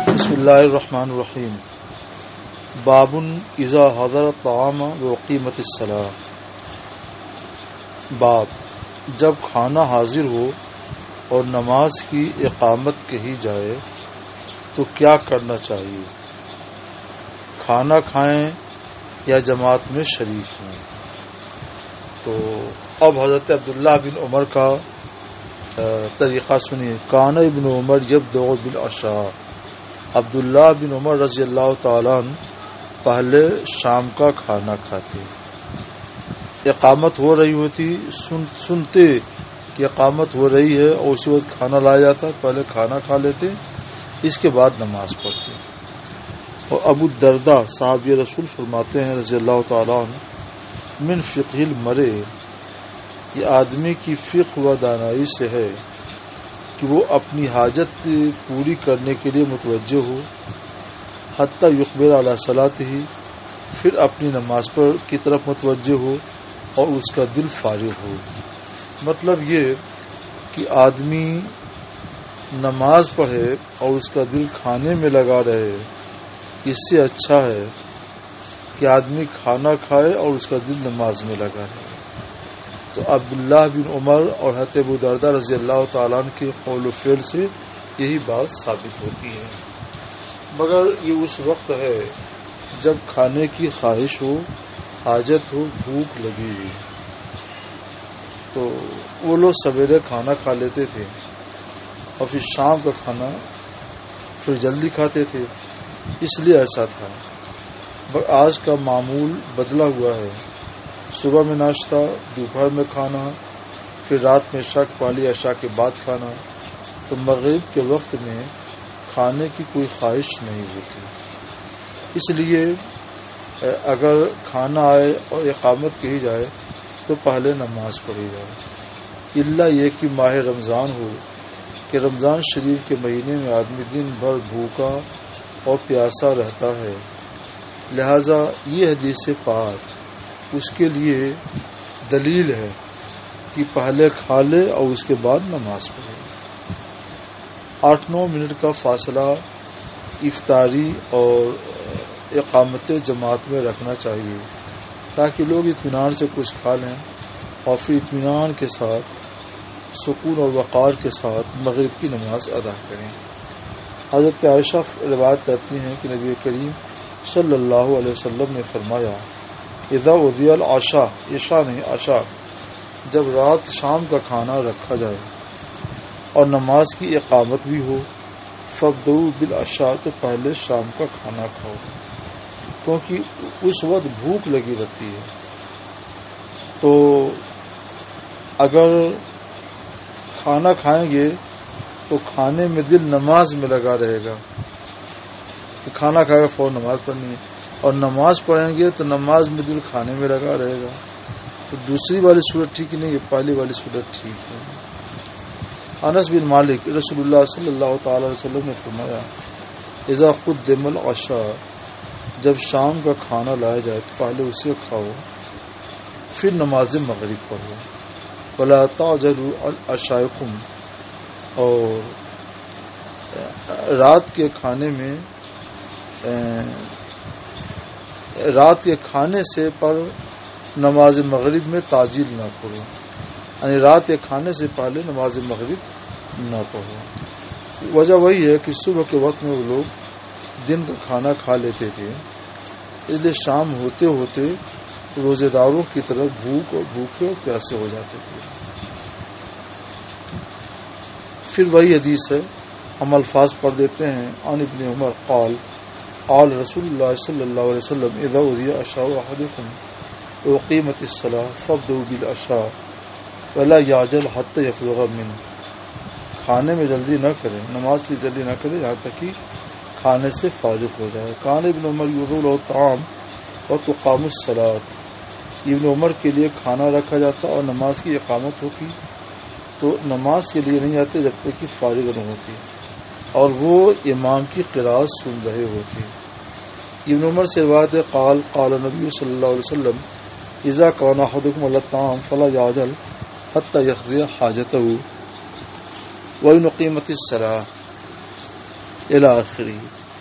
بسم اللہ الرحمن الرحیم باب اذا حضر الطعام وقیمت الصلاۃ. باب جب کھانا حاضر ہو اور نماز کی اقامت کہی جائے تو کیا کرنا چاہیے؟ کھانا کھائیں یا جماعت میں شریک ہوں؟ تو اب حضرت عبداللہ بن عمر کا طریقہ سنیے. کان ابن عمر یبدأ بالعشاء. عبداللہ بن عمر رضی اللہ تعالیٰ عنہ پہلے شام کا کھانا کھاتے. اقامت ہو رہی ہوتی، سنتے کہ اقامت ہو رہی ہے اور اسی وقت کھانا لایا جاتا، پہلے کھانا کھا لیتے، اس کے بعد نماز پڑھتے. اور ابو الدرداء صحابی رسول فرماتے ہیں رضی اللہ تعالیٰ عنہ، من فقہ المرء، یہ آدمی کی فقہ و دانائی سے ہے کہ وہ اپنی حاجت پوری کرنے کے لیے متوجہ ہو، حتی یقبل علی صلاتہ، پھر اپنی نماز پر کی طرف متوجہ ہو اور اس کا دل فارغ ہو. مطلب یہ کہ آدمی نماز پڑھے اور اس کا دل کھانے میں لگا رہے، اس سے اچھا ہے کہ آدمی کھانا کھائے اور اس کا دل نماز میں لگا رہے. تو عبداللہ بن عمر اور حضرت ابو درداء رضی اللہ تعالیٰ عنہ کے قول و فعل سے یہی بات ثابت ہوتی ہے. مگر یہ اس وقت ہے جب کھانے کی خواہش ہو، حاجت ہو، بھوک لگی ہوئی. تو وہ لوگ سویرے کھانا کھا لیتے تھے اور پھر شام کا کھانا پھر جلدی کھاتے تھے، اس لیے ایسا تھا. مگر آج کا معمول بدلا ہوا ہے. صبح میں ناشتہ، دوپہر میں کھانا، پھر رات میں عشاء پہلی عشاء کے بعد کھانا. تو مغرب کے وقت میں کھانے کی کوئی خواہش نہیں ہوتی. اس لیے اگر کھانا آئے اور اقامت کہی جائے تو پہلے نماز پڑھی جائے. الا یہ کہ ماہ رمضان ہو کہ رمضان شریف کے مہینے میں آدمی دن بھر بھوکا اور پیاسا رہتا ہے، لہذا یہ حدیث پاک اس کے لیے دلیل ہے کہ پہلے کھا لے اور اس کے بعد نماز پڑھے. 8-9 منٹ کا فاصلہ افطاری اور اقامت جماعت میں رکھنا چاہیے تاکہ لوگ اطمینان سے کچھ کھا لیں اور پھر اطمینان کے ساتھ، سکون اور وقار کے ساتھ مغرب کی نماز ادا کریں. حضرت عائشہ روایت کرتی ہیں کہ نبی کریم صلی اللہ علیہ وسلم نے فرمایا، اذا وضع العشاء، عشاء نہیں عشاء، جب رات شام کا کھانا رکھا جائے اور نماز کی اقامت بھی ہو، فابدؤوا بالعشاء، تو پہلے شام کا کھانا کھاؤ، کیونکہ اس وقت بھوک لگی رہتی ہے. تو اگر کھانا کھائیں گے تو کھانے میں دل نماز میں لگا رہے گا، کھانا کھائے گا فوراً نماز پڑھنی ہے، اور نماز پڑھیں گے تو نماز میں دل کھانے میں لگا رہے گا. تو دوسری والی صورت ٹھیک نہیں ہے، پہلی والی صورت ٹھیک ہے. انس بن مالک رسول اللہ صلی اللہ تعالی علیہ وسلم نے فرمایا، اذا قدم العشاء، جب شام کا کھانا لایا جائے تو پہلے اسے کھاؤ، پھر نماز مغرب پڑھو. ولا تعجلوا عن عشائکم، اور رات کے کھانے سے پر نماز مغرب میں تعجیل نہ کرو، یعنی رات کے کھانے سے پہلے نماز مغرب نہ پڑھو. وجہ وہی ہے کہ صبح کے وقت میں وہ لوگ دن کا کھانا کھا لیتے تھے، اس لیے شام ہوتے ہوتے روزے داروں کی طرح بھوکے اور پیاسے ہو جاتے تھے. پھر وہی حدیث ہے، ہم الفاظ پڑھ دیتے ہیں. عن ابن عمر قال قال رسول اللہ صلی اللہ علیہ وسلم، اذا وضع عشاء احدکم وقیمت الصلاۃ فابدؤوا بالعشاء ولا یعجل حتی یفرغ منہ. کھانے میں جلدی نہ کریں، نماز کی جلدی نہ کریں یہاں تک کہ کھانے سے فارغ ہو جائے. کان ابن عمر یوضع له الطعام وتقام الصلاۃ، ابن عمر کے لیے کھانا رکھا جاتا اور نماز کی اقامت ہوتی. تو نماز کے لیے نہیں آتے جب تک کہ فارغ نہ ہوتی، اور وہ امام کی قراءت سن رہے ہوتے. ابن عمر سے روایت ہے، قال قال نبی صلی اللہ علیہ وسلم، اذا كان احدكم على الطعام فلا يعجل حتى يقضي حاجته وإن قيمت الصلاة. الی آخری۔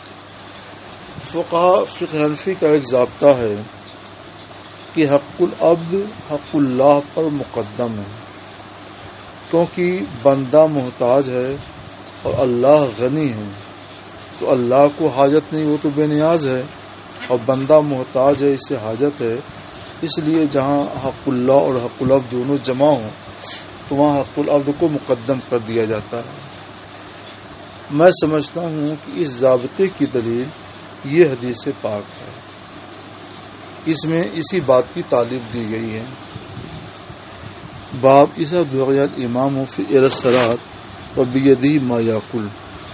فقہ حنفی کا ایک ضابطہ ہے کہ حق العبد حق اللہ پر مقدم ہے، کیونکہ بندہ محتاج ہے اور اللہ غنی ہے، تو اللہ کو حاجت نہیں، وہ تو بے نیاز ہے، اور بندہ محتاج ہے، اسے حاجت ہے۔ اس لیے جہاں حق اللہ اور حق العبد دونوں جمع ہوں تو وہاں حق العبد کو مقدم کر دیا جاتا ہے۔ میں سمجھتا ہوں کہ اس ضابطے کی دلیل یہ حدیث پاک ہے، اس میں اسی بات کی تعلیم دی گئی ہے۔ باب اذا دعی الامام فی الصلاۃ وبیدہ ما یاکل،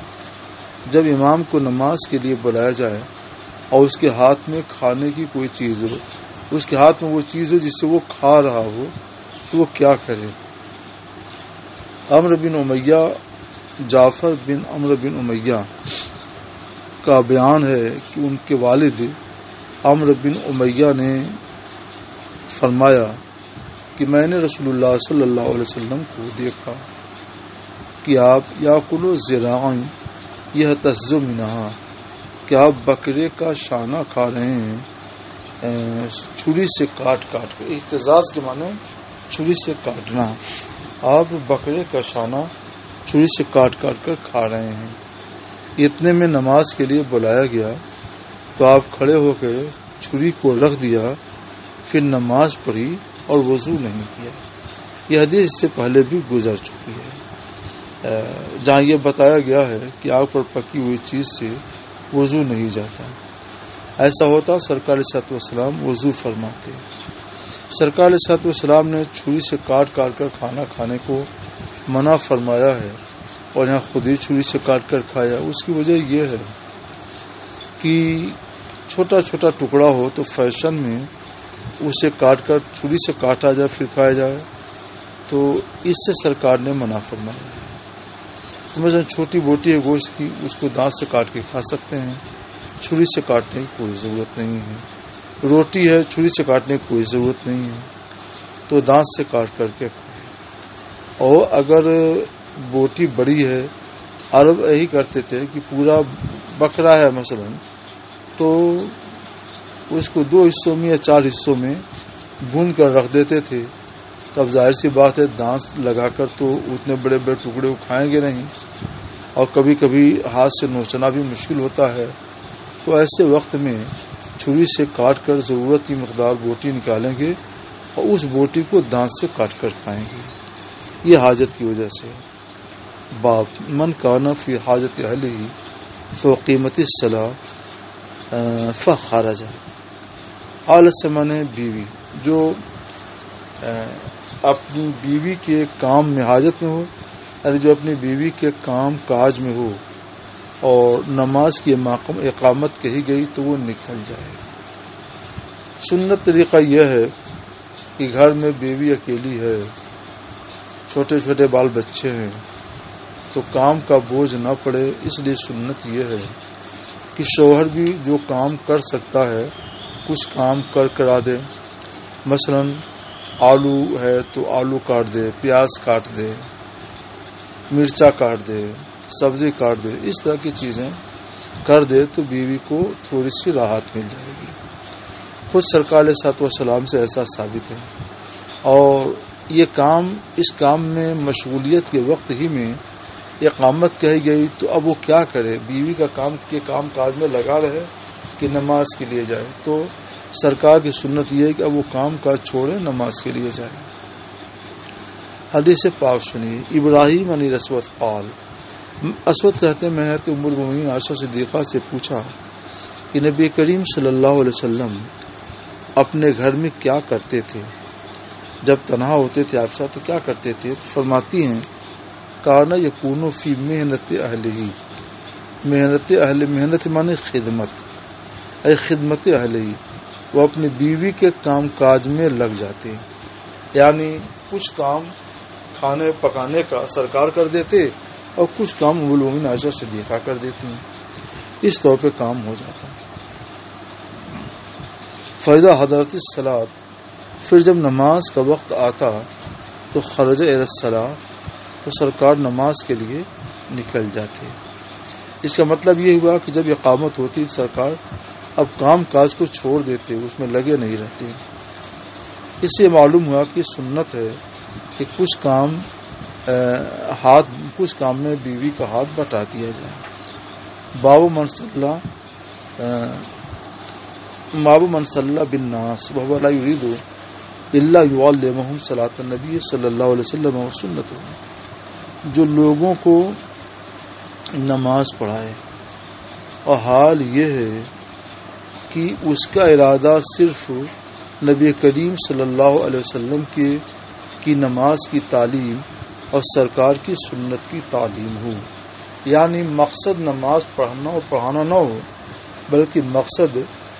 جب امام کو نماز کے لیے بلایا جائے اور اس کے ہاتھ میں کھانے کی کوئی چیز ہو، اس کے ہاتھ میں وہ چیز ہو جس سے وہ کھا رہا ہو، تو وہ کیا کرے؟ عمرو بن امیہ، جعفر بن عمرو بن امیہ کا بیان ہے کہ ان کے والد عمرو بن امیہ نے فرمایا کہ میں نے رسول اللہ صلی اللہ علیہ وسلم کو دیکھا کہ آپ یاکلوا ذراعین یہتز منہا، کہ آپ بکرے کا شانہ کھا رہے ہیں چھری سے کاٹ کاٹ کر۔ اہتزاز کے معنی چھری سے کاٹنا، آپ بکرے کا شانہ چھری سے کاٹ کاٹ کر کھا رہے ہیں۔ اتنے میں نماز کے لیے بلایا گیا تو آپ کھڑے ہو کے چھری کو رکھ دیا، پھر نماز پڑھی اور وضو نہیں کیا۔ یہ حدیث اس سے پہلے بھی گزر چکی ہے، جہاں یہ بتایا گیا ہے کہ آگ پر پکی ہوئی چیز سے وضو نہیں جاتا۔ ایسا ہوتا سرکار علیہ الصلوۃ والسلام وضو فرماتے۔ سرکار علیہ الصلوۃ والسلام نے چھری سے کاٹ کاٹ کر کھانا کھانے کو منع فرمایا ہے، اور یہاں خود ہی چھری سے کاٹ کر کھایا۔ اس کی وجہ یہ ہے کہ چھوٹا چھوٹا ٹکڑا ہو تو فیشن میں اسے کاٹ کر چھری سے کاٹا جائے پھر کھایا جائے، تو اس سے سرکار نے منع فرمایا۔ مثلا چھوٹی بوٹی ہے گوشت کی، اس کو دانت سے کاٹ کے کھا سکتے ہیں، چھری سے کاٹنے کی کوئی ضرورت نہیں ہے۔ روٹی ہے، چھری سے کاٹنے کی کوئی ضرورت نہیں ہے، تو دانت سے کاٹ کر کے کھائے۔ اور اگر بوٹی بڑی ہے، عرب یہی کرتے تھے کہ پورا بکرا ہے مثلا، تو اس کو 2 حصوں میں یا 4 حصوں میں بھون کر رکھ دیتے تھے۔ تب ظاہر سی بات ہے دانت لگا کر تو اتنے بڑے بڑے ٹکڑے کو کھائیں گے نہیں، اور کبھی کبھی ہاتھ سے نوچنا بھی مشکل ہوتا ہے، تو ایسے وقت میں چھری سے کاٹ کر ضرورت کی مقدار بوٹی نکالیں گے اور اس بوٹی کو دانت سے کاٹ کر کھائیں گے، یہ حاجت کی وجہ سے۔ باب من کان فی حاجت اہلہ فقیمت الصلاۃ فخرج، حالت سے مانے بیوی، جو اپنی بیوی کے کام میں حاجت میں ہو، یعنی جو اپنی بیوی کے کام کاج میں ہو اور نماز کی اقامت کہی گئی تو وہ نکل جائے۔ سنت طریقہ یہ ہے کہ گھر میں بیوی اکیلی ہے، چھوٹے چھوٹے بال بچے ہیں، تو کام کا بوجھ نہ پڑے، اس لیے سنت یہ ہے کہ شوہر بھی جو کام کر سکتا ہے کچھ کام کرا دے۔ مثلا آلو ہے تو آلو کاٹ دے، پیاز کاٹ دے، مرچا کاٹ دے، سبزی کاٹ دے، اس طرح کی چیزیں کر دے تو بیوی کو تھوڑی سی راحت مل جائے گی۔ خود سرکار علیہ الصلوۃ والسلام سے ایسا ثابت ہے، اور یہ کام، اس کام میں مشغولیت کے وقت ہی میں اقامت کہی گئی، تو اب وہ کیا کرے؟ بیوی کا کام کاج میں لگا رہے کہ نماز کے لیے جائے؟ تو سرکار کی سنت یہ ہے کہ اب وہ کام کاج چھوڑے، نماز کے لیے جائے۔ حدیث پاک سنیے۔ ابراہیم عن اسود قال، اسود کہتے ہیں میں نے ام المؤمنین عائشہ صدیقہ سے پوچھا کہ نبی کریم صلی اللہ علیہ وسلم اپنے گھر میں کیا کرتے تھے؟ جب تنہا ہوتے تھے عائشہ تو کیا کرتے تھے؟ تو فرماتی ہیں کانا یکون فی محنت اہلہ، محنت مانے خدمت، اے خدمت اہلہ، وہ اپنی بیوی کے کام کاج میں لگ جاتے، یعنی کچھ کام کھانے پکانے کا سرکار کر دیتے اور کچھ کام ام المؤمنین عائشہ صدیقہ کر دیتی ہیں، اس طور پہ کام ہو جاتا۔ فَإِذَا حَضَرَتِ الصَّلَاةُ، پھر جب نماز کا وقت آتا تو خرج الی الصلاۃ، تو سرکار نماز کے لیے نکل جاتے۔ اس کا مطلب یہ ہوا کہ جب اقامت ہوتی سرکار اب کام کاج کو چھوڑ دیتے، اس میں لگے نہیں رہتے۔ اس سے معلوم ہوا کہ سنت ہے کہ کچھ کام میں بیوی کا ہاتھ بٹا دیا جائے۔ باب من صلی بالناس وهو لا يريد الا يعلمهم صلاة النبی صلی اللہ علیہ وسلم و سنتہ، جو لوگوں کو نماز پڑھائے اور حال یہ ہے کہ اس کا ارادہ صرف نبی کریم صلی اللہ علیہ وسلم کی نماز کی تعلیم اور سرکار کی سنت کی تعلیم ہو، یعنی مقصد نماز پڑھنا اور پڑھانا نہ ہو، بلکہ مقصد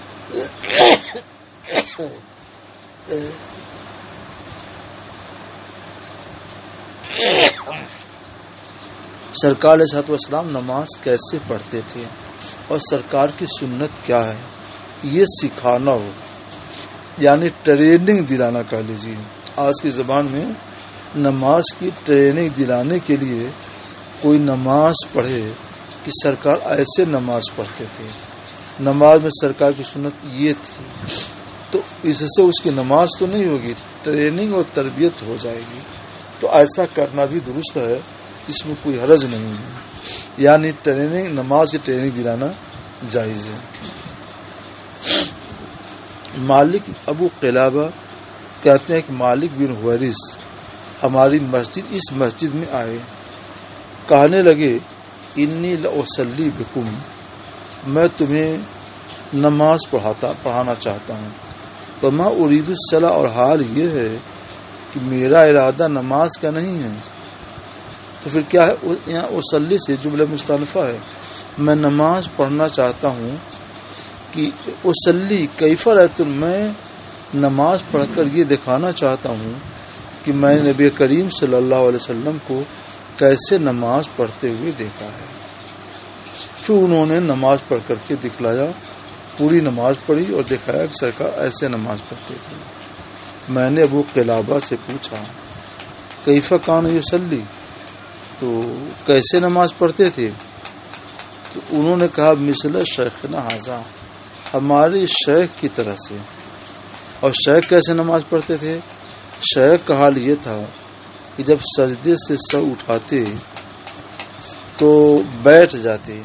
سرکار علیہ الصلوۃ والسلام نماز کیسے پڑھتے تھے اور سرکار کی سنت کیا ہے یہ سکھانا ہو، یعنی ٹریننگ دلانا کہہ لیجیے۔ آج کی زبان میں نماز کی ٹریننگ دلانے کے لیے کوئی نماز پڑھے کہ سرکار ایسے نماز پڑھتے تھے، نماز میں سرکار کی سنت یہ تھی، تو اس سے اس کی نماز تو نہیں ہوگی، ٹریننگ اور تربیت ہو جائے گی۔ تو ایسا کرنا بھی درست ہے، اس میں کوئی حرج نہیں ہے، یعنی نماز کی ٹریننگ دلانا جائز ہے۔ مالک ابو قلابہ کہتے ہیں کہ مالک بن حویرث ہماری اس مسجد میں آئے، کہنے لگے انی لأصلی بکم، میں تمہیں نماز پڑھانا چاہتا ہوں، تو میں ارید الصلاۃ، اور حال یہ ہے کہ میرا ارادہ نماز کا نہیں ہے۔ تو پھر کیا ہے؟ یہاں اصلی سے جملہ مستأنفہ ہے، میں نماز پڑھنا چاہتا ہوں کہ اصلی کیف رأیت، میں نماز پڑھ کر یہ دکھانا چاہتا ہوں کہ میں نبی کریم صلی اللہ علیہ وسلم کو کیسے نماز پڑھتے ہوئے دیکھا ہے۔ پھر انہوں نے نماز پڑھ کر کے دکھلایا، پوری نماز پڑھی اور دکھایا کہ سرکار ایسے نماز پڑھتے تھے۔ میں نے ابو قلابہ سے پوچھا کیف کان یصلی، تو کیسے نماز پڑھتے تھے؟ تو انہوں نے کہا مثل شیخنا ھذا، ہمارے شیخ کی طرح سے۔ اور شیخ کیسے نماز پڑھتے تھے؟ شیخ کا حال یہ تھا کہ جب سجدے سے سر اٹھاتے تو بیٹھ جاتے،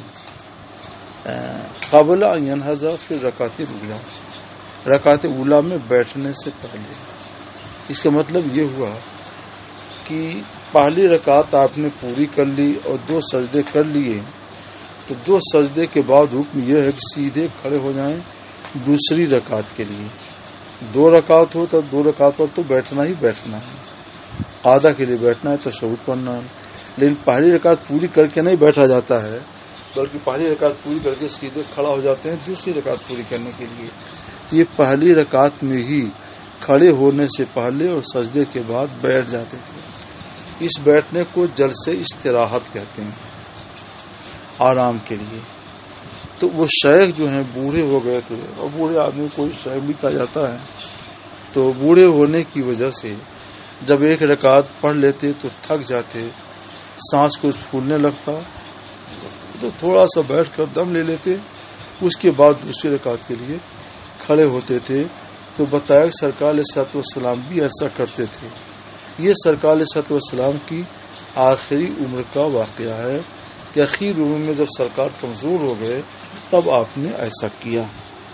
قبل ان ینہض فی رکعت الاولی، رکعت اولی میں بیٹھنے سے پہلے۔ اس کا مطلب یہ ہوا کہ پہلی رکعت آپ نے پوری کر لی اور 2 سجدے کر لیے، تو 2 سجدے کے بعد حکم یہ ہے کہ سیدھے کھڑے ہو جائیں دوسری رکعت کے لیے۔ 2 رکعت ہو تو 2 رکعت پر تو بیٹھنا ہی بیٹھنا ہے، قاعدہ کے لیے بیٹھنا ہے، تشہد پڑھنا ہے، لیکن پہلی رکعت پوری کر کے نہیں بیٹھا جاتا ہے، بلکہ پہلی رکعت پوری کر کے سیدھے کھڑا ہو جاتے ہیں دوسری رکعت پوری کرنے کے لیے۔ تو یہ پہلی رکعت میں ہی کھڑے ہونے سے پہلے اور سجدے کے بعد بیٹھ جاتے تھے۔ اس بیٹھنے کو جلسے استراحت کہتے ہیں، آرام کے لیے۔ تو وہ شیخ جو ہیں بوڑھے ہو گئے تھے، اور بوڑھے آدمی کو شیخ بھی کہا جاتا ہے، تو بوڑھے ہونے کی وجہ سے جب ایک رکعت پڑھ لیتے تو تھک جاتے، سانس کچھ پھولنے لگتا، تو تھوڑا سا بیٹھ کر دم لے لیتے، اس کے بعد دوسری رکعت کے لیے کھڑے ہوتے تھے۔ تو بتایا کہ سرکار علیہ الصلوۃ والسلام بھی ایسا کرتے تھے۔ یہ سرکار علیہ الصلوۃ والسلام کی آخری عمر کا واقعہ ہے کہ آخری عمر میں جب سرکار کمزور ہو گئے تب آپ نے ایسا کیا۔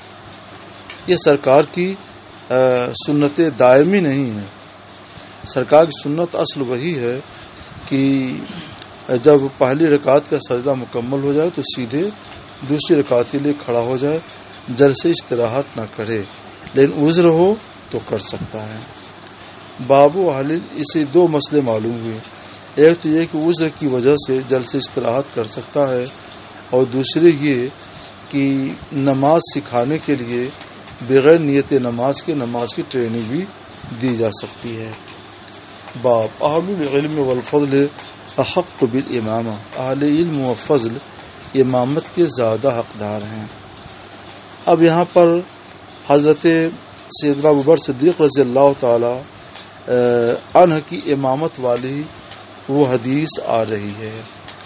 یہ سرکار کی سنت دائمی نہیں ہے، سرکار کی سنت اصل وہی ہے کہ جب پہلی رکعت کا سجدہ مکمل ہو جائے تو سیدھے دوسری رکعت کے لیے کھڑا ہو جائے، جلسے استراحت نہ کرے، لیکن عذر ہو تو کر سکتا ہے۔ بابو اہل، اسے 2 مسئلے معلوم ہوئے، ایک تو یہ کہ عذر کی وجہ سے جلسے استراحت کر سکتا ہے، اور دوسرے یہ کہ نماز سکھانے کے لیے بغیر نیت نماز کے نماز کی ٹریننگ بھی دی جا سکتی ہے۔ باب اہل العلم والفضل احق بالامامہ، اہل علم و فضل امامت کے زیادہ حقدار ہیں۔ اب یہاں پر حضرت سیدنا ابوبکر صدیق رضی اللہ تعالی عنہ کی امامت والی وہ حدیث آ رہی ہے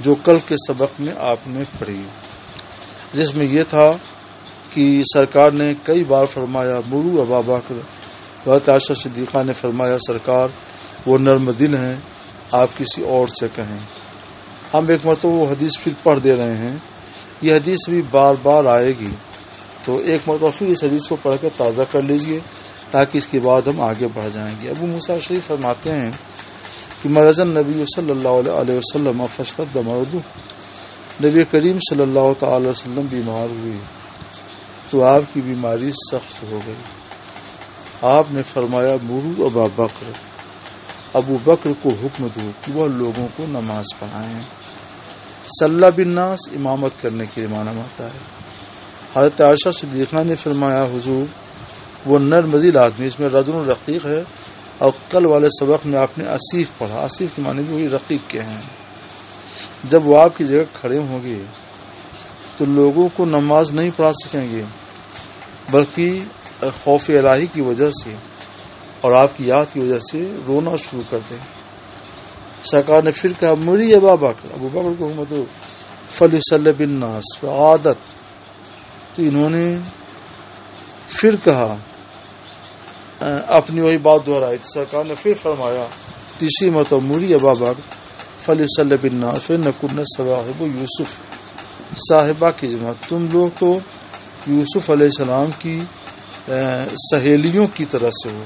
جو کل کے سبق میں آپ نے پڑھی، جس میں یہ تھا کہ سرکار نے کئی بار فرمایا مرو ابا بکر، حضرت عائشہ صدیقہ نے فرمایا سرکار وہ نرم دل ہیں، آپ کسی اور سے کہیں۔ ہم ایک مرتبہ وہ حدیث پھر پڑھ دے رہے ہیں، یہ حدیث بھی بار بار آئے گی، تو ایک مرتبہ پھر اس حدیث کو پڑھ کر تازہ کر لیجئے تاکہ اس کے بعد ہم آگے بڑھ جائیں گے۔ ابو موسیٰ شریف فرماتے ہیں کہ مرض النبی صلی اللہ علیہ وسلم فاشتد مرضہ، نبی کریم صلی اللہ تعالی علیہ وسلم بیمار ہوئے تو آپ کی بیماری سخت ہو گئی۔ آپ نے فرمایا مرو ابا بکر، ابو بکر کو حکم دو کہ وہ لوگوں کو نماز پڑھائیں۔ صلی بالناس امامت کرنے کے معنی ہوتا ہے۔ حضرت عائشہ صدیقہ نے فرمایا حضور وہ نرم دل آدمی، اس میں رجل رقیق ہے، اور کل والے سبق میں آپ نے اسیف پڑھا، اسیف کے معنی بھی وہی رقیق کے ہیں۔ جب وہ آپ کی جگہ کھڑے ہوں گے تو لوگوں کو نماز نہیں پڑھا سکیں گے، بلکہ خوف الہی کی وجہ سے اور آپ کی یاد کی وجہ سے رونا شروع کر دیں۔ سرکار نے پھر کہا مری ابا بکر، ابو بکر کو حکم دو فلیصلی بالناس، عادت، تو انہوں نے پھر کہا، اپنی وہی بات دہرائی، تو سرکار نے پھر فرمایا تیسری مرتبہ مری ابا بکر فلیصلی بالناس فإنکن صواحب یوسف، صاحبہ کی جمع، تم لوگ تو یوسف علیہ السلام کی سہیلیوں کی طرح سے ہو۔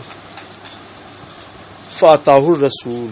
فاتاہ الرسول،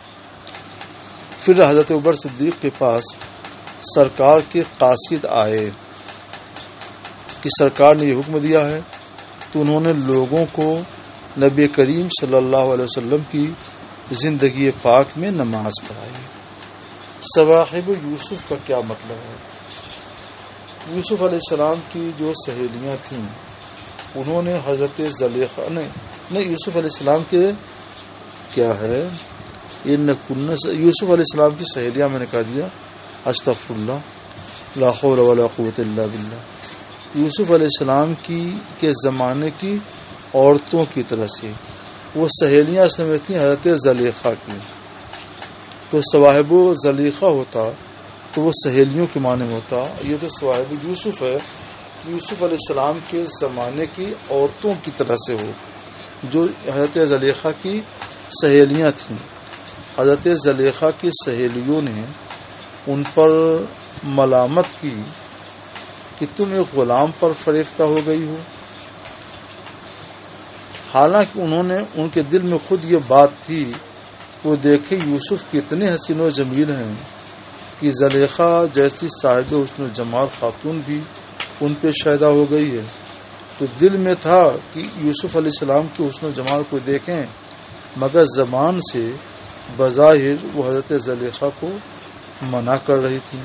پھر حضرت عمر صدیق کے پاس سرکار کے قاصد آئے کہ سرکار نے یہ حکم دیا ہے، تو انہوں نے لوگوں کو نبی کریم صلی اللہ علیہ وسلم کی زندگی پاک میں نماز پڑھائی۔ صواحب یوسف کا کیا مطلب ہے؟ یوسف علیہ السلام کی جو سہیلیاں تھیں انہوں نے حضرت زلیخا نے یوسف علیہ السلام کے کیا ہے یوسف علیہ السلام کی سہیلیاں، میں نے کہا دیا استغفر اللہ لا حول ولا قوت الا باللہ، یوسف علیہ السلام کے زمانے کی عورتوں کی طرح سے وہ سہیلیاں سمجھتی ہیں حضرت زلیخا کی، تو صواحب زلیخا ہوتا تو وہ سہیلیوں کے معنی میں ہوتا، یہ تو صواحب یوسف ہے، یوسف علیہ السلام کے زمانے کی عورتوں کی طرح سے ہو جو حضرت زلیخا کی سہیلیاں تھیں۔ حضرت زلیخا کی سہیلیوں نے ان پر ملامت کی کہ تم ایک غلام پر فریفتہ ہو گئی ہو، حالانکہ انہوں نے ان کے دل میں خود یہ بات تھی، وہ دیکھے یوسف کتنے حسین و جمیل ہیں کہ زلیخا جیسی صاحب حسن و جمال خاتون بھی ان پہ شائدہ ہو گئی ہے، تو دل میں تھا کہ یوسف علیہ السلام کے حسن و جمال کو دیکھیں، مگر زبان سے بظاہر وہ حضرت زلیخا کو منع کر رہی تھی۔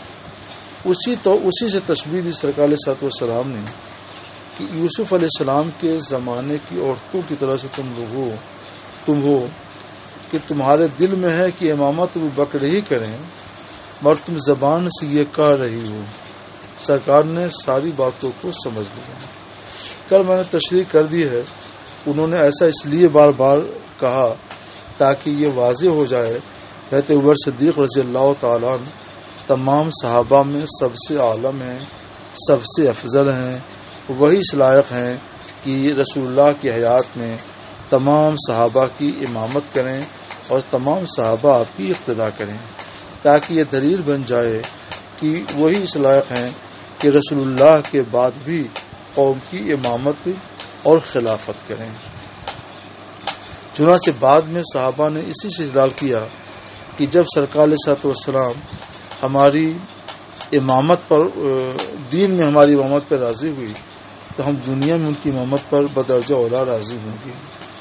اسی سے تشبیہ دی سرکار علیہ الصلوۃ والسلام نے کہ یوسف علیہ السلام کے زمانے کی عورتوں کی طرح سے تم ہو کہ تمہارے دل میں ہے کہ امامت ابو بکر ہی کریں، مگر تم زبان سے یہ کہہ رہی ہو۔ سرکار نے ساری باتوں کو سمجھ لیا۔ کل میں نے تشریح کر دی ہے، انہوں نے ایسا اس لیے بار بار کہا تاکہ یہ واضح ہو جائے حضرت عمر صدیق رضی اللہ تعالیٰ عنہ تمام صحابہ میں سب سے عالم ہیں، سب سے افضل ہیں، وہی اس لائق ہیں کہ رسول اللہ کی حیات میں تمام صحابہ کی امامت کریں اور تمام صحابہ آپ کی اقتداء کریں، تاکہ یہ دلیل بن جائے کہ وہی اس لائق ہیں کہ رسول اللہ کے بعد بھی قوم کی امامت اور خلافت کریں۔ چنانچہ بعد میں صحابہ نے اسی سے استدلال کیا کہ جب سرکار علیہ الصلوۃ والسلام ہماری امامت پر دین میں ہماری امامت پر راضی ہوئی تو ہم دنیا میں ان کی امامت پر بدرجہ اولا راضی ہوں گے۔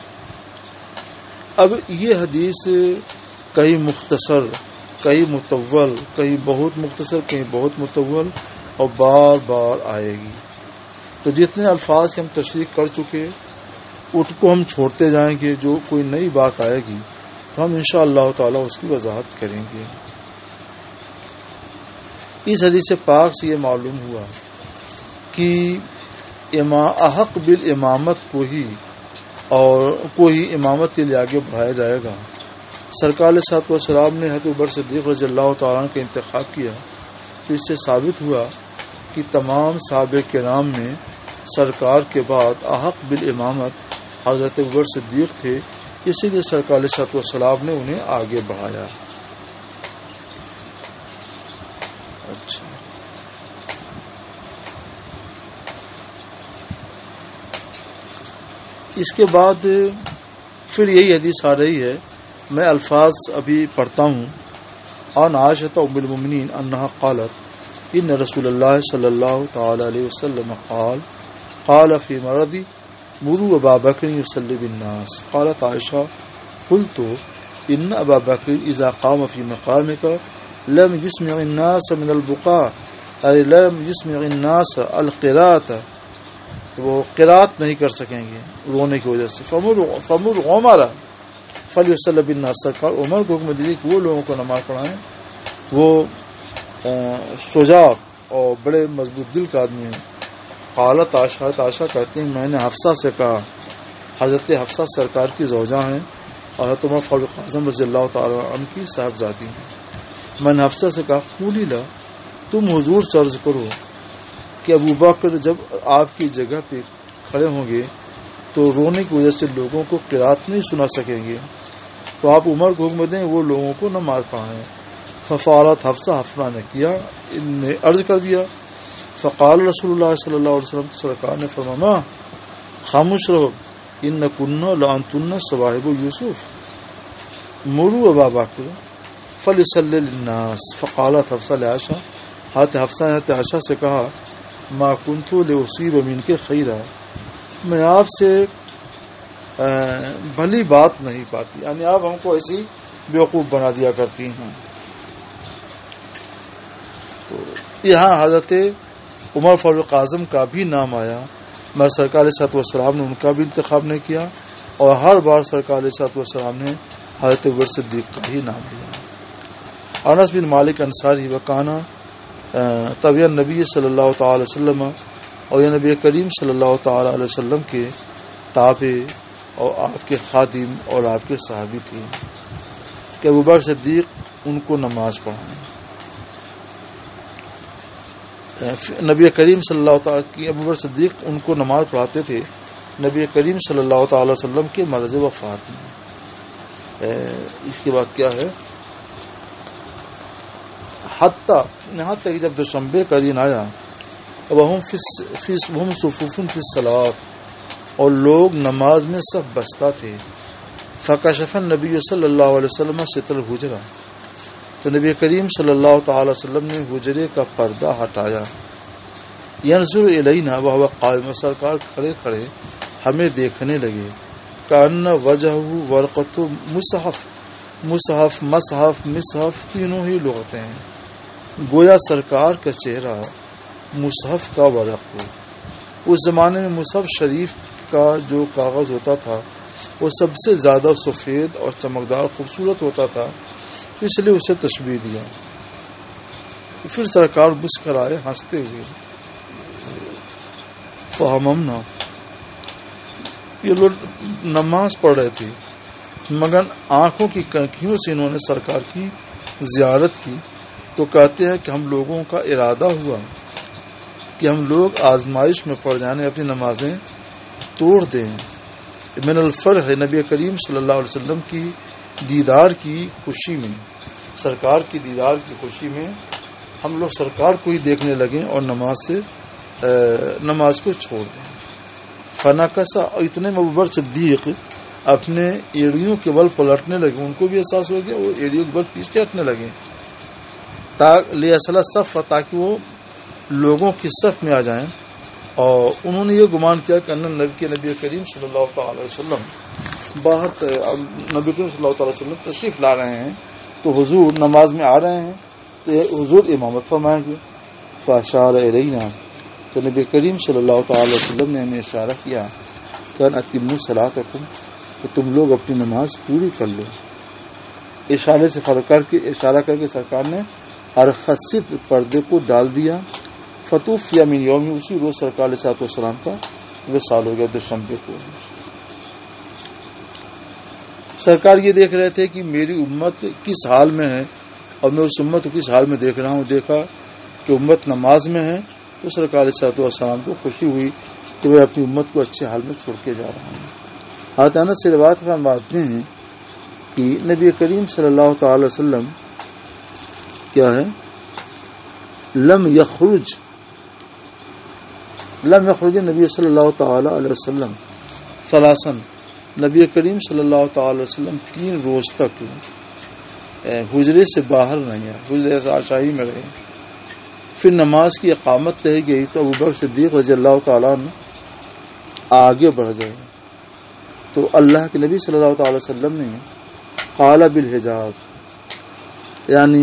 اب یہ حدیث کہیں مختصر، کہیں مطول، کہیں بہت مختصر، کہیں بہت مطول اور بار بار آئے گی، تو جتنے الفاظ کی ہم تشریح کر چکے ان کو ہم چھوڑتے جائیں گے، جو کوئی نئی بات آئے گی تو ہم انشاءاللہ تعالی اس کی وضاحت کریں گے۔ اس حدیث پاک سے یہ معلوم ہوا کہ احق بالامامت کو ہی امامت کے لیے آگے بڑھایا جائے گا، سرکار علیہ الصلوۃ والسلام نے حضرت ابوبکر صدیق رضی اللہ تعالیٰ عنہ کا انتخاب کیا، تو اس سے ثابت ہوا کہ تمام صحابہ کرام میں سرکار کے بعد احق بالامامت حضرت ابوبکر صدیق تھے، اسی لیے سرکار علیہ الصلوۃ والسلام نے انہیں آگے بڑھایا۔ اچھا، اس کے بعد پھر یہی حدیث آ رہی ہے، میں الفاظ ابھی پڑھتا ہوں۔ عن عائشہ ام المؤمنین انہا قالت ان رسول اللہ صلی اللہ تعالی علیہ وسلم قال فی مرضی مروا ابا بکر یصلی بالناس۔ قالت عائشہ قلت ان ابا بکر اذا قام فی مقامک لم يسمع الناس من البقاء اي لم يسمع الناس القراءة، تو وہ قراءت نہیں کر سکیں گے رونے کی وجہ سے۔ فمر عمر فلیصلی بالناس، سرکار عمر کو حکم دیجیے کہ وہ لوگوں کو نماز پڑھائیں، وہ شجاع اور بڑے مضبوط دل کا آدمی ہیں۔ قالت عائشہ کہتے ہیں میں نے حفصہ سے کہا، حضرت حفصہ سرکار کی زوجہ ہیں اور حضرت عمر فاروق اعظم رضی اللہ تعالی عنہ کی صاحبزادی ہیں۔ میں نے حفصہ سے کہا قولی لا، تم حضور سے عرض کرو کہ ابو بکر جب آپ کی جگہ پہ کھڑے ہوں گے تو رونے کی وجہ سے لوگوں کو قرات نہیں سنا سکیں گے، تو آپ عمر کو حکم دیں وہ لوگوں کو نماز پڑھائیں۔ ففعلت حفصہ نے کیا، ان نے عرض کر دیا۔ فقال رسول اللہ صلی اللہ علیہ وسلم، سرکار نے فرمایا خاموش رہو، ان کننا لانتن صواحب یوسف مروا ابا بکر فلیصلی للناس۔ فقالت حفصہ لعائشہ، حضرت حفصہ نے حضرت عائشہ سے کہا ما کنت لاصیب منک خیرا، میں آپ سے بھلی بات نہیں پاتی، یعنی آپ ہم کو ایسی بیوقوف بنا دیا کرتی ہیں۔ تو یہاں حضرت عمر فاروق اعظم کا بھی نام آیا، مگر سرکار علیہ الصلوۃ والسلام نے ان کا بھی انتخاب نہیں کیا، اور ہر بار سرکار علیہ الصلوۃ والسلام نے حضرت ابوبکر صدیق کا ہی نام لیا۔ انس بن مالک انصاری وکانا طبی نبی صلی اللہ تعالی وسلم، اور یہ نبی کریم صلی اللہ تعالی علیہ وسلم کے تابع اور آپ کے خادم اور آپ کے صحابی تھے کہ ابوبکر صدیق ان کو نماز پڑھائیں۔ نبی کریم صلی اللہ تعالی کی ابوبکر صدیق ان کو نماز پڑھاتے تھے نبی کریم صلی اللہ تعالی وسلم کے مرض وفات میں۔ اس کے بعد کیا ہے، یہاں تک جب دوشنبے کا دن آیا وہم صفوف فی الصلاۃ، اور لوگ نماز میں سب بستہ تھے۔ فکشف النبی صلی اللہ علیہ وسلم ستر الحجرہ، تو نبی کریم صلی اللہ تعالی وسلم نے حجرے کا پردہ ہٹایا۔ ینظر الینا وهو قائم، سرکار کھڑے کھڑے ہمیں دیکھنے لگے۔ کأن وجہہ ورقۃ مصحف، مصحف مصحف مصحف تینوں ہی لغتیں ہیں، گویا سرکار کا چہرہ مصحف کا ورق ہو۔ اس زمانے میں مصحف شریف کا جو کاغذ ہوتا تھا وہ سب سے زیادہ سفید اور چمکدار خوبصورت ہوتا تھا، تو اس لیے اسے تشبیہ دیا۔ پھر سرکار مسکرائے ہنستے ہوئے۔ فہممنا، یہ لوگ نماز پڑھ رہے تھے مگر آنکھوں کی کنکھیوں سے انہوں نے سرکار کی زیارت کی، تو کہتے ہیں کہ ہم لوگوں کا ارادہ ہوا کہ ہم لوگ آزمائش میں پڑ جانے اپنی نمازیں توڑ دیں۔ من الفرح، نبی کریم صلی اللہ علیہ وسلم کی دیدار کی خوشی میں، سرکار کی دیدار کی خوشی میں ہم لوگ سرکار کو ہی دیکھنے لگیں اور نماز کو چھوڑ دیں۔ فنکسا، اتنے میں ابوبکر صدیق اپنے ایڑیوں کے بل پلٹنے لگے، ان کو بھی احساس ہو گیا، وہ ایڑیوں کے بل پیچھے ہٹنے لگے لیصل الصف، تاکہ وہ لوگوں کی صف میں آ جائیں۔ اور انہوں نے یہ گمان کیا کہ نبی کریم صلی اللہ تعالی وسلم باہر نبی کریم صلی اللہ تعالی وسلم تشریف لا رہے ہیں، تو حضور نماز میں آ رہے ہیں، تو حضور امامت فرمائیں گے۔ فاشار الینا، تو نبی کریم صلی اللہ تعالی وسلم نے ہمیں اشارہ کیا کہ اتموا صلاتکم، کہ تم لوگ اپنی نماز پوری کر لو۔ اشارے سے اشارہ کر کے سرکار نے ارخصت پردے کو ڈال دیا۔ فتوفی من یوم، اسی روز سرکار علیہ الصلوۃ والسلام کا وصال ہو گیا، دوشنبے کو۔ سرکار یہ دیکھ رہے تھے کہ میری امت کس حال میں ہے اور میں اس امت کو کس حال میں دیکھ رہا ہوں. دیکھا کہ امت نماز میں ہے تو سرکار علیہ الصلوۃ والسلام کو خوشی ہوئی کہ وہ اپنی امت کو اچھے حال میں چھوڑ کے جا رہا ہوں. حضرت انس سے روایت فرماتے ہیں کہ نبی کریم صلی اللہ تعالی وسلم کیا ہے لم یخرج نبی صلی اللہ تعالی علیہ وسلم ثلاثن. نبی کریم صلی اللہ تعالی وسلم 3 روز تک حجرے سے باہر نہیں آئے, حجرے سے آشائی میں رہے. پھر نماز کی اقامت رہ گئی تو ابوبکر صدیق رضی اللہ تعالیٰ عنہ آگے بڑھ گئے. تو اللہ کے نبی صلی اللہ تعالی وسلم نے قال بالحجاب, یعنی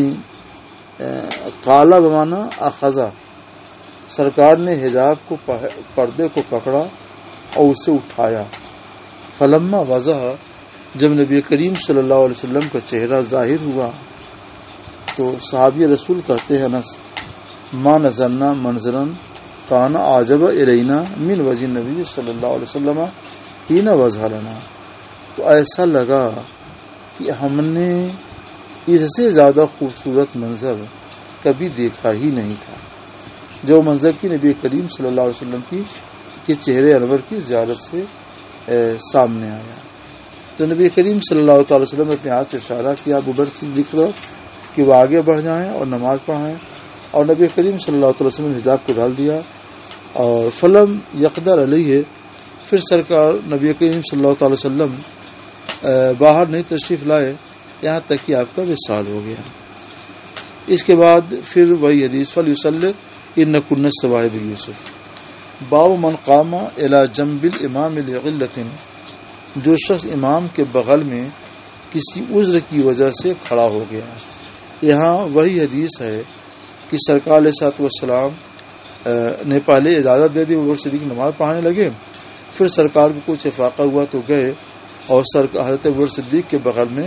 قال بمعنی اخذا, سرکار نے حجاب کو پردے کو پکڑا اور اسے اٹھایا. فلما وضح, جب نبی کریم صلی اللہ علیہ وسلم کا چہرہ ظاہر ہوا تو صحابی رسول کہتے ہیں انس ما نظرنا منظرا کان عجب الینا من وجه نبی صلی اللہ علیہ وسلم حین وضح لنا. تو ایسا لگا کہ ہم نے اس سے زیادہ خوبصورت منظر کبھی دیکھا ہی نہیں تھا, جو منظر کی نبی کریم صلی اللہ علیہ وسلم کے چہرے انور کی زیارت سے سامنے آیا. تو نبی کریم صلی اللہ تعالی وسلم نے اپنے ہاتھ سے اشارہ کیا ابوبکر صدیق کہ وہ آگے بڑھ جائیں اور نماز پڑھائیں, اور نبی کریم صلی اللہ تعالی وسلم نے حجاب کو ڈال دیا. اور فلم یقدر علیہ, پھر سرکار نبی کریم صلی اللہ تعالی وسلم باہر نہیں تشریف لائے یہاں تک کہ آپ کا وصال ہو گیا. اس کے بعد پھر وہی حدیث فلیصلی ان کن صواحب یوسف. باب من قام الی جنب الامام لغلۃ, جو شخص امام کے بغل میں کسی عذر کی وجہ سے کھڑا ہو گیا. یہاں وہی حدیث ہے کہ سرکار علیہ الصلوۃ والسلام نے پہلے اجازت دے دی, ابوبکر صدیق نماز پڑھانے لگے. پھر سرکار کو کچھ افاقہ ہوا تو گئے اور حضرت ابوبکر صدیق کے بغل میں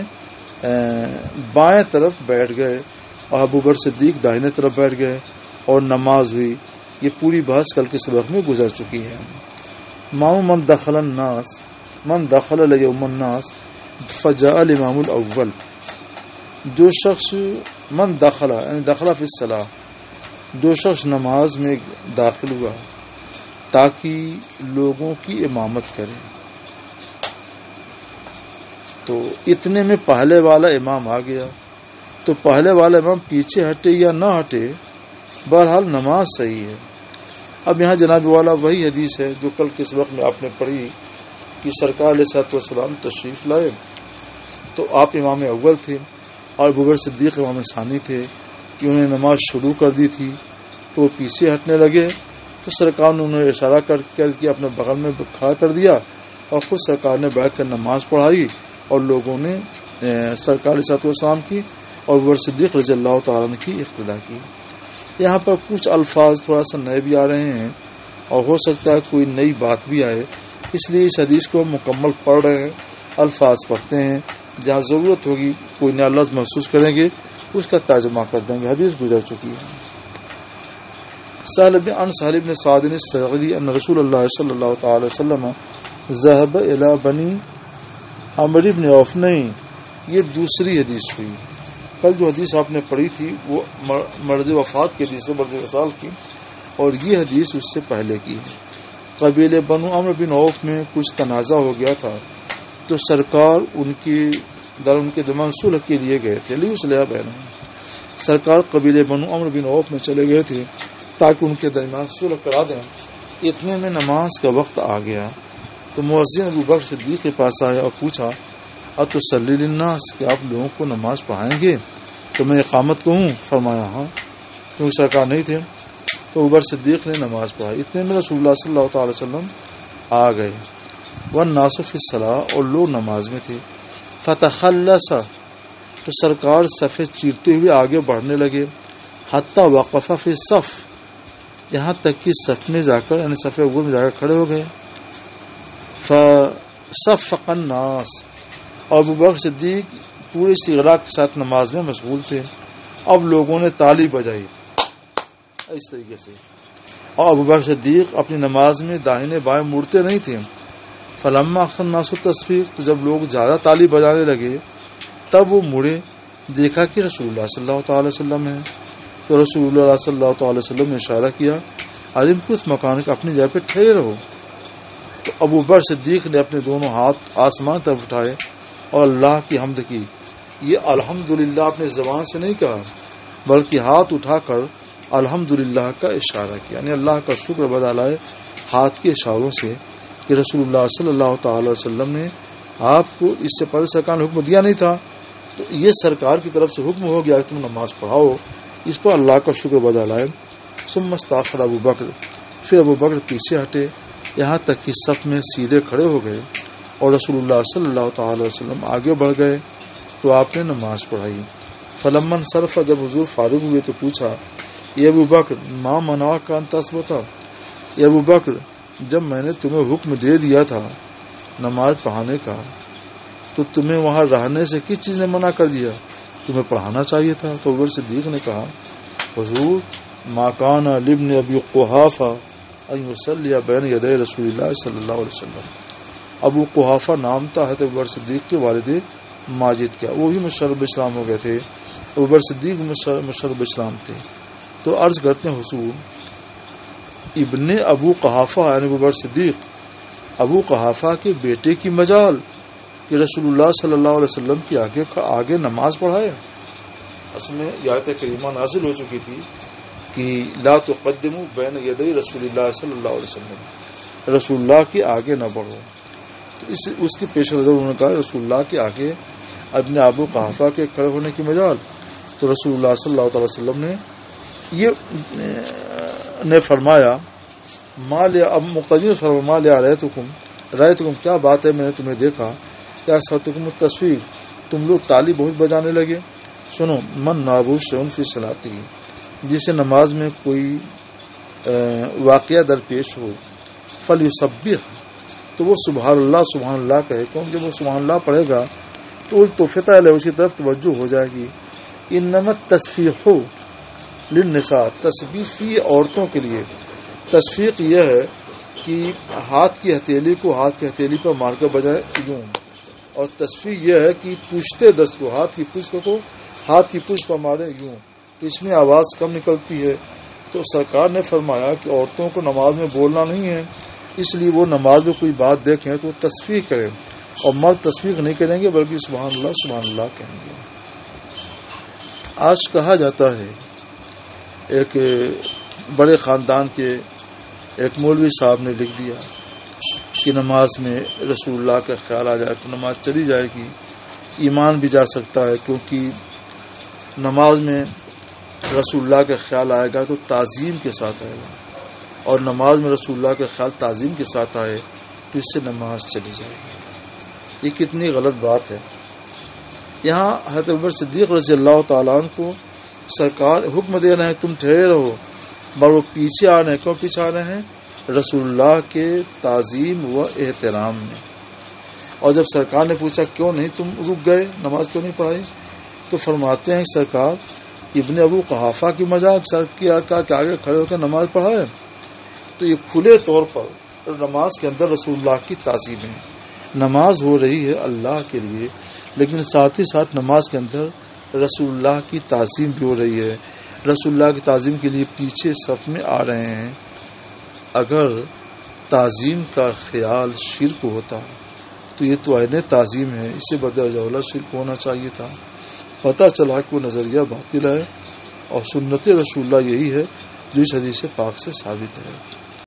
بائیں طرف بیٹھ گئے اور ابوبکر صدیق داہنے طرف بیٹھ گئے اور نماز ہوئی. یہ پوری بحث کل کے سبق میں گزر چکی ہے. من دخل یوم الناس فجاء الامام الاول, جو شخص من دخل یعنی دخل فی الصلاۃ, جو شخص نماز میں داخل ہوا تاکہ لوگوں کی امامت کرے. تو اتنے میں پہلے والا امام آ گیا, تو پہلے والا امام پیچھے ہٹے یا نہ ہٹے, بہرحال نماز صحیح ہے. اب یہاں جناب والا وہی حدیث ہے جو کل کے سبق میں آپ نے پڑھی کہ سرکار علیہ الصلوۃ والسلام تشریف لائے تو آپ امام اول تھے اور ابوبکر صدیق امام ثانی تھے, کہ انہیں نماز شروع کر دی تھی تو وہ پیچھے ہٹنے لگے. تو سرکار نے انہیں اشارہ کر کے اپنے بغل میں کھڑا کر دیا اور خود سرکار نے بیٹھ کر نماز پڑھائی اور لوگوں نے سرکار علیہ الصلوۃ والسلام کی اور ابوبکر صدیق رضی اللہ تعالیٰ عنہ کی اقتدا کی. یہاں پر کچھ الفاظ تھوڑا سا نئے بھی آ رہے ہیں اور ہو سکتا ہے کوئی نئی بات بھی آئے, اس لیے اس حدیث کو مکمل پڑھ رہے ہیں, الفاظ پڑھتے ہیں, جہاں ضرورت ہوگی کوئی نیا لفظ محسوس کریں گے اس کا ترجمہ کر دیں گے. حدیث گزر چکی ہے. سہل بن سعد الساعدی ان رسول اللہ صلی اللہ تعالی وسلم ذهب الى بنی عمرو بن عوف. نہیں, یہ دوسری حدیث ہوئی. کل جو حدیث آپ نے پڑھی تھی وہ مرض وفات کی حدیث ہے, مرض وصال کی, اور یہ حدیث اس سے پہلے کی ہے. قبیلے بنو عمرو بن عوف میں کچھ تنازع ہو گیا تھا تو سرکار ان کے درمیان صلح کے لیے گئے تھے. لیصلح بینہم, سرکار قبیلے بنو عمرو بن عوف میں چلے گئے تھے تاکہ ان کے درمیان صلح کرا دیں. اتنے میں نماز کا وقت آ گیا تو مؤذن ابوبکر صدیق کے پاس آیا اور پوچھا اتصلی للناس, کہ آپ لوگوں کو نماز پڑھائیں گے؟ تو میں اقامت کو ہوں. فرمایا ہاں, کیونکہ سرکار نہیں تھے. تو ابوبکر صدیق نے نماز پڑھائی. اتنے میں رسول اللہ صلی اللہ تعالی وسلم آ گئے. والناس فی الصلاۃ, اور لوگ نماز میں تھے. فتخلص, تو سرکار صفے چیرتے ہوئے آگے بڑھنے لگے. حتی وقف فی الصف, یہاں تک کہ صف میں جا کر یعنی صف اول میں جا کر کھڑے ہو گئے. فصفق الناس, اور ابوبکر صدیق پورے استغراق کے ساتھ نماز میں مشغول تھے. اب لوگوں نے تالی بجائی اس طریقے سے, اور ابوبکر صدیق اپنی نماز میں داہنے بائیں مڑتے نہیں تھے فلما اکثر الناس التصفیق، تو جب لوگ زیادہ تالی بجانے لگے تب وہ مڑے، دیکھا کہ رسول اللہ صلی اللہ تعالی وسلم ہے، تو رسول اللہ صلی اللہ تعالی وسلم نے اشارہ کیا عالم کو اس مکان کا اپنی جگہ پہ ٹھہرے رہو۔ تو ابو بکر صدیق نے اپنے دونوں ہاتھ آسمان طرف اٹھائے اور اللہ کی حمد کی۔ یہ الحمدللہ اپنے زبان سے نہیں کہا بلکہ ہاتھ اٹھا کر الحمدللہ کا اشارہ کیا، یعنی اللہ کا شکر ادا لائے ہاتھ کے اشاروں سے کہ رسول اللہ صلی اللہ تعالی وسلم نے آپ کو اس سے پہلے سرکار نے حکم دیا نہیں تھا، تو یہ سرکار کی طرف سے حکم ہو گیا کہ تم نماز پڑھاؤ، اس پر اللہ کا شکر ادا لائے۔ ثم استاخر ابو بکر، پھر ابو بکر پیچھے ہٹے یہاں تک کہ صف میں سیدھے کھڑے ہو گئے، اور رسول اللہ صلی اللہ تعالی وسلم آگے بڑھ گئے تو آپ نے نماز پڑھائی۔ فلما انصرف، جب حضور فارغ ہوئے تو پوچھا یہ ابو بکر ما منعک ان تثبت، یہ ابو بکر جب میں نے تمہیں حکم دے دیا تھا نماز پڑھانے کا تو تمہیں وہاں رہنے سے کس چیز نے منع کر دیا؟ تمہیں پڑھانا چاہیے تھا۔ تو ابو بکر صدیق نے کہا حضور ما کان لابن ابی قحافہ ان یصلی بین یدی رسول اللہ صلی اللہ علیہ وسلم، ابو قحافہ نام تھا حضرت ابو بکر صدیق کے والد ماجد کا، وہ بھی مشرب اسلام ہو گئے تھے، ابو بکر صدیق مشرب اسلام تھے۔ تو عرض کرتے ہیں حضور ابن ابو قحافہ یعنی ابو بکر صدیق ابو قحافہ کے بیٹے کی مجال کہ رسول اللہ صلی اللہ علیہ وسلم کی آگے نماز پڑھائے۔ اصل میں یہ آیت کریمہ نازل ہو چکی تھی کہ لا تقدموا بین یدی رسول اللہ صلی اللہ علیہ وسلم، رسول اللہ کے آگے نہ بڑھو، تو اس کے پیش نظر انہوں نے کہا رسول اللہ کے آگے ابن ابو قحافہ کے کھڑے ہونے کی مجال، تو رسول اللہ صلی اللہ تعالی وسلم نے یہ فرمایا اب مقتدی فرما لیا رأیتکم، کیا بات ہے میں نے تمہیں دیکھا، کیا ستکم التصفیق، تم لوگ تالی بہت بجانے لگے۔ سنو من نابوش شیء فی صلاتی، جسے نماز میں کوئی واقعہ درپیش ہو فلیسبح، تو وہ سبحان اللہ کہے، کیونکہ جب وہ سبحان اللہ پڑھے گا تو فتح ہے اس کی طرف توجہ ہو جائے گی۔ انما التصفیق للنساء، تصفیق عورتوں کے لیے، تصفیق یہ ہے کہ ہاتھ کی ہتھیلی کو ہاتھ کی ہتھیلی پر مار کر بجائے یوں، اور تصفیق یہ ہے کہ پشتے دست کو ہاتھ کی پشت کو ہاتھ کی پشت پر مارے یوں، تو اس میں آواز کم نکلتی ہے۔ تو سرکار نے فرمایا کہ عورتوں کو نماز میں بولنا نہیں ہے، اس لیے وہ نماز میں کوئی بات دیکھیں تو تصفیق کریں، اور مرد تصفیق نہیں کریں گے بلکہ سبحان اللہ کہیں گے۔ آج کہا جاتا ہے ایک بڑے خاندان کے ایک مولوی صاحب نے لکھ دیا کہ نماز میں رسول اللہ کا خیال آ جائے تو نماز چلی جائے گی، ایمان بھی جا سکتا ہے، کیونکہ نماز میں رسول اللہ کا خیال آئے گا تو تعظیم کے ساتھ آئے گا، اور نماز میں رسول اللہ کا خیال تعظیم کے ساتھ آئے تو اس سے نماز چلی جائے گی۔ یہ کتنی غلط بات ہے۔ یہاں حضرت ابو بکر صدیق رضی اللہ تعالیٰ عنہ کو سرکار حکم دے رہے ہیں تم ٹھہرے رہو، مگر وہ پیچھے آ رہے ہیں، کیوں پیچھے آ رہے ہیں؟ رسول اللہ کے تعظیم و احترام میں۔ اور جب سرکار نے پوچھا کیوں نہیں تم رک گئے، نماز کیوں نہیں پڑھائی، تو فرماتے ہیں سرکار ابن ابو قحافہ کی مذاق سر کی آقا کے آگے کھڑے ہو کر نماز پڑھائے، تو یہ کھلے طور پر نماز کے اندر رسول اللہ کی تعظیم ہے۔ نماز ہو رہی ہے اللہ کے لیے، لیکن ساتھ ہی ساتھ نماز کے اندر رسول اللہ کی تعظیم بھی ہو رہی ہے۔ رسول اللہ کی تعظیم کے لیے پیچھے صف میں آ رہے ہیں۔ اگر تعظیم کا خیال شرک ہوتا تو یہ تو عین تعظیم ہے، اس سے بدرجہ اولا شرک ہونا چاہیے تھا۔ پتہ چلا کہ وہ نظریہ باطل ہے، اور سنت رسول اللہ یہی ہے جو اس حدیث پاک سے ثابت ہے۔